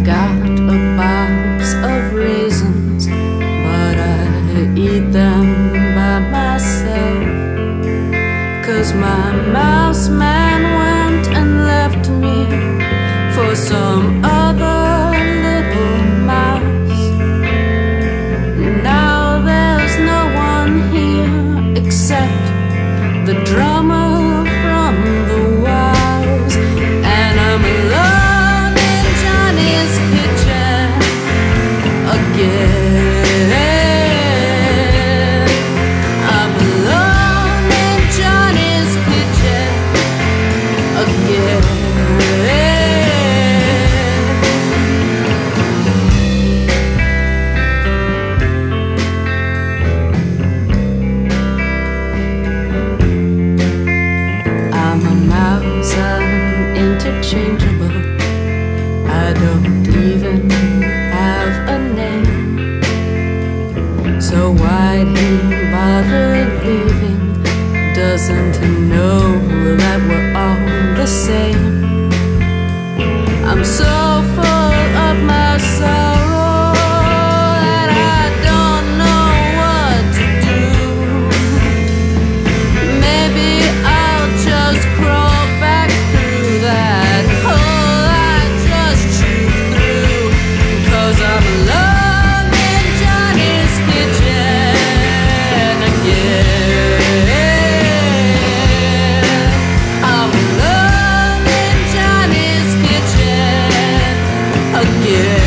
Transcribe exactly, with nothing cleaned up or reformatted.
got a box of raisins, but I eat them by myself, 'cause my mouse man went and left me for some other little mouse. Now there's no one here except the drummer from the Wows, and I'm alone in Johnny's kitchen again. I'm alone in Johnny's kitchen again. I'm a mouse, I'm interchangeable. I don't even have a name, so why'd he bother leaving? Doesn't he know that we're all the same? I'm so full of my sorrow that I don't know what to do. Maybe I'll just crawl back through that hole I just chewed through, 'cause I'm alone in Johnny's kitchen again. I'm alone in Johnny's kitchen again.